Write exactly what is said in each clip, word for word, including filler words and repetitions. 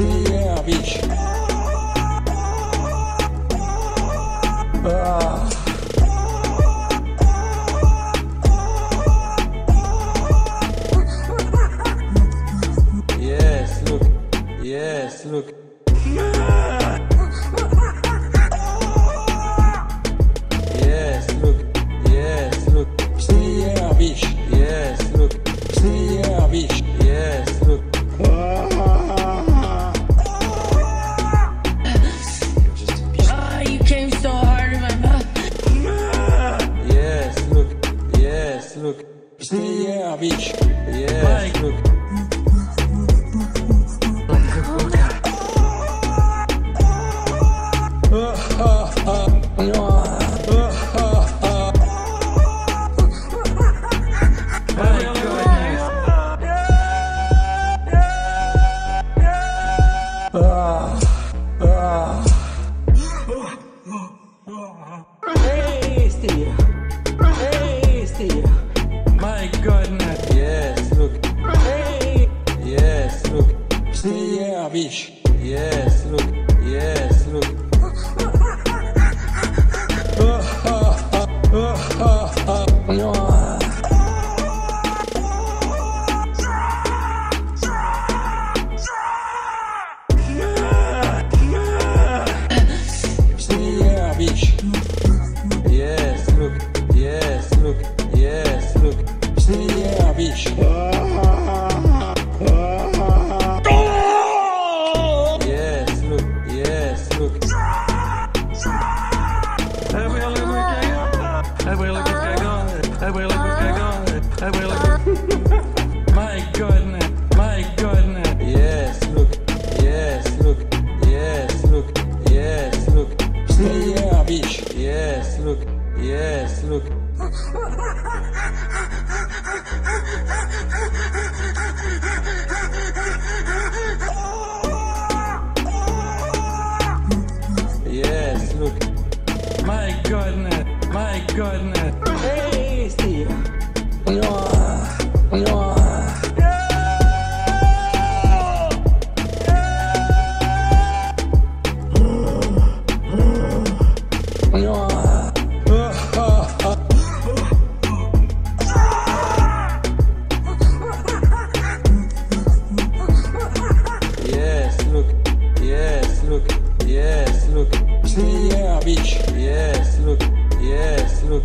Pierre, bitch. Ah. Yes, look. Yes, look. Yes, look. Yes, look. Pierre, bitch. Yes, look. Pierre, bitch. Yes, look. Ah, you came so hard in my mouth. Yes, look. Yes, look. Pierre, bitch. Yes, look. Hey, Steve. Hey, Steve. My goodness. Yes, look. Hey. Yes, look. Pierre, bitch. Yes, look. Yes, look. Pierre, bitch. Yes, look. Yes, look. Yes, look. Pierre, bitch. Yes, look. Yes, look. My goodness. My goodness. Yes, look. Yes, look. Yes, look. Yes, look. Pierre, bitch. Yes, look. Yes, look. Yes, look. My goodness. My goodness. Hey, Steve. Yes, look. Yes, look. Yes, look. Pierre, bitch. Yes, look. Yes, look.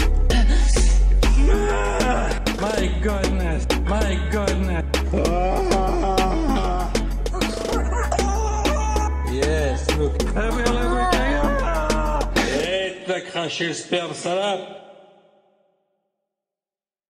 My goodness. My goodness. Yes, look. Hey, t'as craché le sperme, salope!